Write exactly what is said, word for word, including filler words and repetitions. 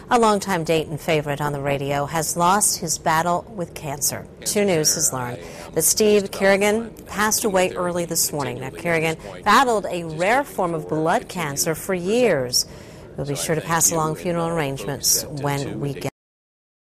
A longtime Dayton favorite on the radio has lost his battle with cancer. two News has learned that Steve Kerrigan passed away early this morning. Now, Kerrigan battled a rare form of blood cancer for years. We'll be sure to pass along funeral arrangements when we get